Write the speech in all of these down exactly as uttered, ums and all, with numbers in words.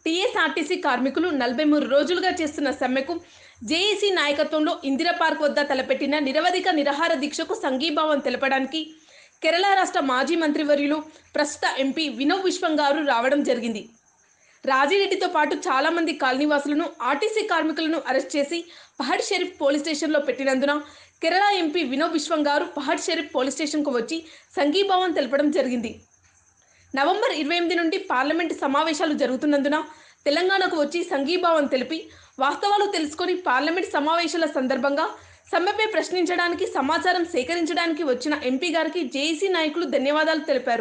TSRTC కార్మికులు నలభై మూడు రోజులుగా చేస్తున్న సమ్మెకు జేఏసీ నాయకత్వంలో ఇందిరా పార్క్ వద్ద తలపెట్టిన నిరవధిక నిరాహార దీక్షకు సంఘీభావం తెలపడానికి కేరళ రాష్ట్ర మాజీ మంత్రివర్యులు ప్రస్తుత ఎంపీ వినోద్ విశ్వం గారు రావడం జరిగింది. రాజిరెడ్డితో పాటు చాలా మంది కాలనీవాసులను ఆర్టీసీ కార్మికులను అరెస్ట్ చేసి పహడ్ షరీఫ్ పోలీస్ స్టేషన్లో పెట్టినందున కేరళ ఎంపీ వినోద్ విశ్వం గారు పహడ్ షరీఫ్ పోలీస్ స్టేషన్కు వచ్చి సంఘీభావం తెలపడం జరిగింది. నవంబర్ ఇరవై ఎనిమిది నుండి పార్లమెంటు సమావేశాలు జరుగుతున్నందున తెలంగాణకు వచ్చి సంఘీభావం తెలిపి వాస్తవాలు తెలుసుకొని పార్లమెంటు సమావేశాల సందర్భంగా సమ్మెపై ప్రశ్నించడానికి సమాచారం సేకరించడానికి వచ్చిన ఎంపీ గారికి జేఏసీ నాయకులు ధన్యవాదాలు తెలిపారు.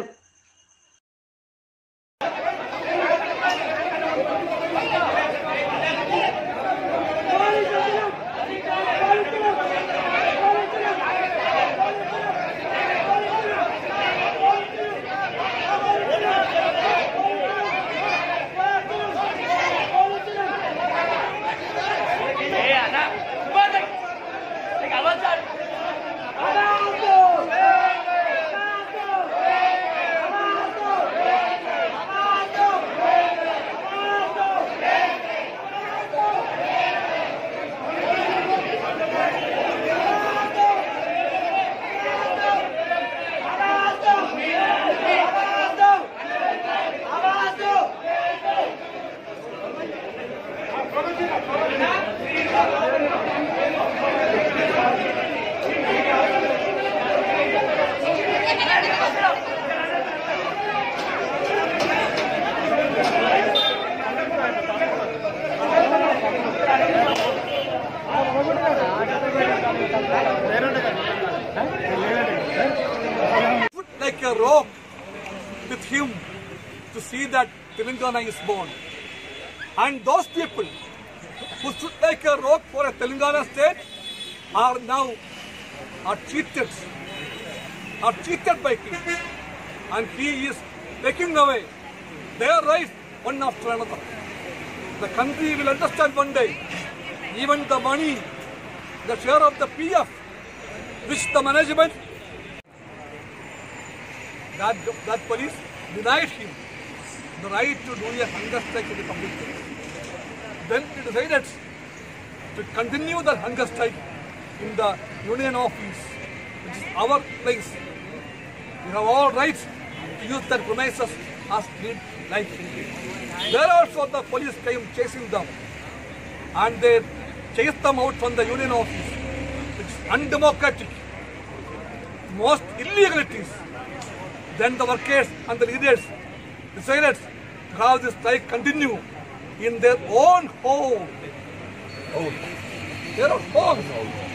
Like a rope with him to see that Telangana is born. And those people who stood like a rope for a Telangana state are now are cheated, are cheated by him. And he is taking away their rights one after another. The country will understand one day, even the money, the share of the P F, which the management, that, that police denied him the right to do a hunger strike in the public place. Then he decided to continue the hunger strike in the union office, which is our place. We have all rights to use that premises as need like him. There also the police came chasing them, and they chased them out from the union office, which is undemocratic, most illegalities. Then the workers and the leaders decided to have this strike continue in their own home. Their own home.